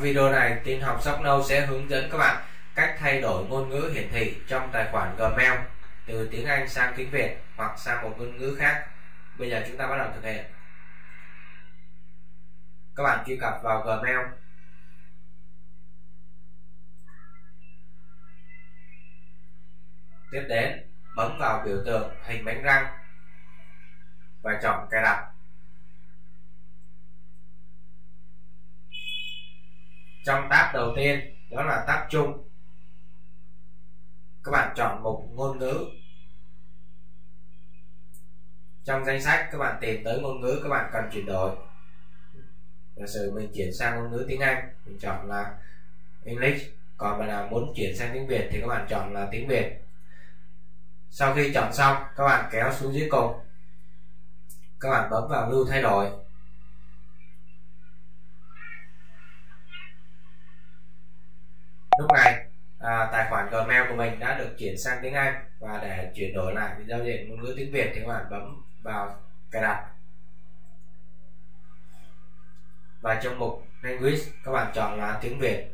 video này, tin học Socno sẽ hướng dẫn các bạn cách thay đổi ngôn ngữ hiển thị trong tài khoản Gmail từ tiếng Anh sang tiếng Việt hoặc sang một ngôn ngữ khác. Bây giờ chúng ta bắt đầu thực hiện. Các bạn truy cập vào Gmail. Tiếp đến, bấm vào biểu tượng hình bánh răng và chọn cài đặt. Trong tab đầu tiên, đó là tab chung, các bạn chọn mục ngôn ngữ. Trong danh sách các bạn tìm tới ngôn ngữ các bạn cần chuyển đổi. Giả sử mình chuyển sang ngôn ngữ tiếng Anh, mình chọn là English. Còn bạn nào muốn chuyển sang tiếng Việt thì các bạn chọn là tiếng Việt. Sau khi chọn xong, các bạn kéo xuống dưới cùng, các bạn bấm vào lưu thay đổi. Lúc này tài khoản Gmail của mình đã được chuyển sang tiếng Anh, và để chuyển đổi lại giao diện ngôn ngữ tiếng Việt thì các bạn bấm vào cài đặt và trong mục Language các bạn chọn là tiếng Việt.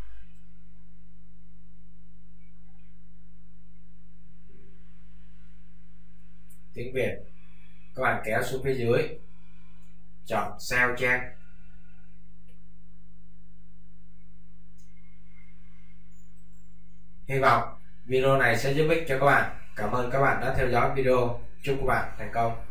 Tiếng Việt, các bạn kéo xuống phía dưới, chọn Save Change. Hy vọng video này sẽ giúp ích cho các bạn. Cảm ơn các bạn đã theo dõi video. Chúc các bạn thành công.